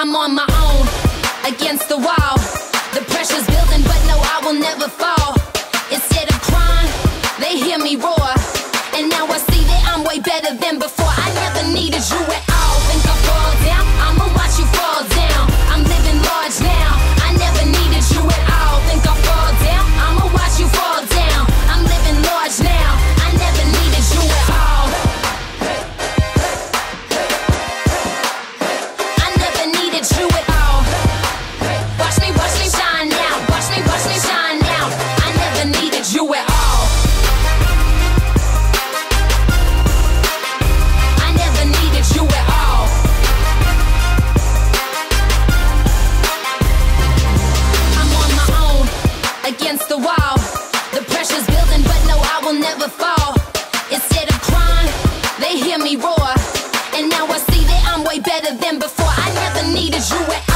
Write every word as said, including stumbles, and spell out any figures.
I'm on my own, against the wall. The pressure's building, but no, I will never fall. Instead of crying, they hear me roar. And now I see that I'm way better than before. I never needed you at all. Think I fall down? I'ma watch you fall down. I'm living large now. I never needed you at all. Think I fall down? I'ma watch you fall down. I'm living large now. I never needed you at all. I never needed you at all. Watch me, watch me shine now. Watch me, watch me shine now. I never needed you at all. I never needed you at all. I'm on my own, against the wall. The pressure's building, but no, I will never fall. Instead of crying, they hear me roar. And now I see that I'm way better than before. I never needed you at all.